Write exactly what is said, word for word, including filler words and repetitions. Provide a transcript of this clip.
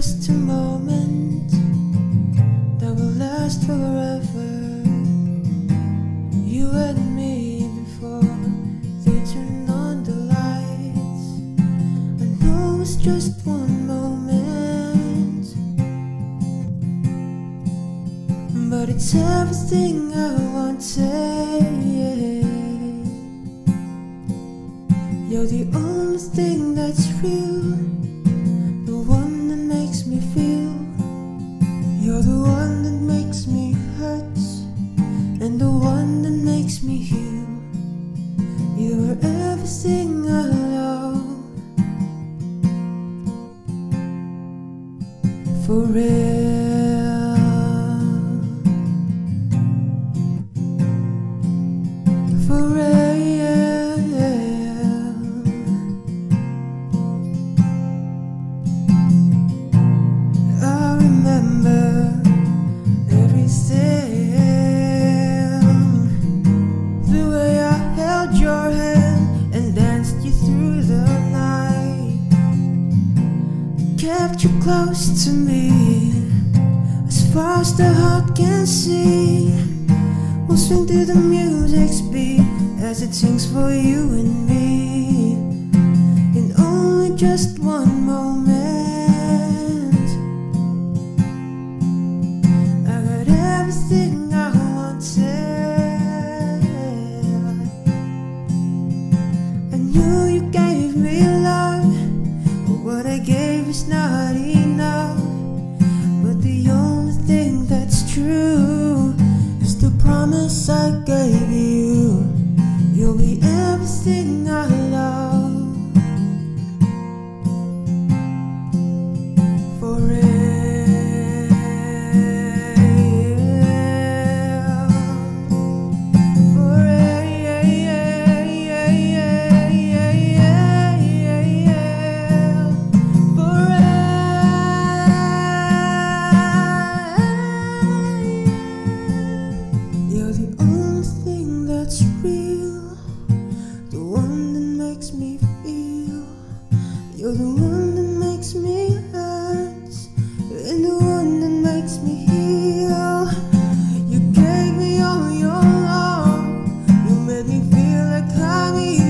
just a moment that will last forever. You and me before they turn on the lights. I know it's just one moment, but it's everything I wanted. You're the only thing that's real, the one that makes me feel. You're the one that makes me hurt, and the one that makes me heal. You're everything I love, for real, for real. Kept you close to me, as far as the heart can see. We'll swing to the music's beat as it sings for you and me. In only just one moment, I got everything I wanted. I knew you gave me love, but what I gave is not enough. But the only thing that's true is the promise I gave you. You'll be everything I love, for real, for real, the one that makes me feel. You're the one that makes me hurt, and the one that makes me heal. You gave me all your love, you made me feel like I'm